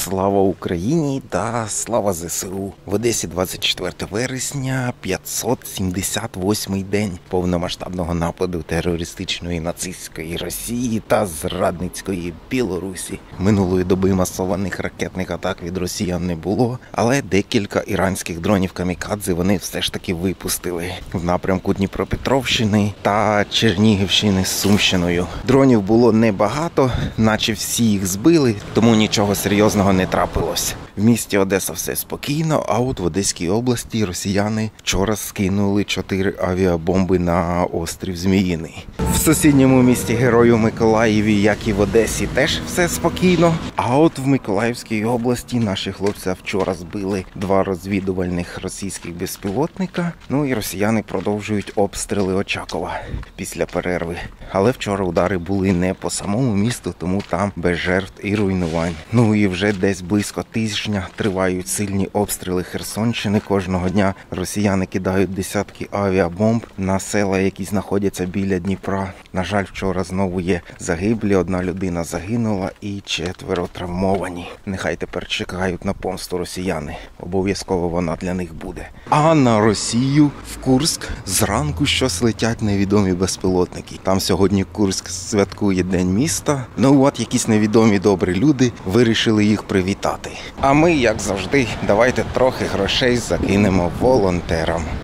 Слава Україні та слава ЗСУ! В Одесі 24 вересня, 578-й день повномасштабного нападу терористичної нацистської Росії та зрадницької Білорусі. Минулої доби масованих ракетних атак від росіян не було, але декілька іранських дронів камікадзе вони все ж таки випустили в напрямку Дніпропетровщини та Чернігівщини з Сумщиною. Дронів було небагато, наче всі їх збили, тому нічого серйозного не трапилось. В місті Одеса все спокійно, а от в Одеській області росіяни вчора скинули 4 авіабомби на острів Зміїний. В сусідньому місті Герою Миколаєві, як і в Одесі, теж все спокійно. А от в Миколаївській області наші хлопці вчора збили 2 розвідувальних російських безпілотника. Ну і росіяни продовжують обстріли Очакова після перерви. Але вчора удари були не по самому місту, тому там без жертв і руйнувань. Ну і вже десь близько тижня тривають сильні обстріли Херсонщини. Кожного дня росіяни кидають десятки авіабомб на села, які знаходяться біля Дніпра. На жаль, вчора знову є загиблі, 1 людина загинула і 4 травмовані. Нехай тепер чекають на помсту росіяни. Обов'язково вона для них буде. А на Росію, в Курськ, зранку щось летять невідомі безпілотники. Там сьогодні Курськ святкує День міста. Ну от якісь невідомі добрі люди вирішили їх привітати. А ми, як завжди, давайте трохи грошей закинемо волонтерам.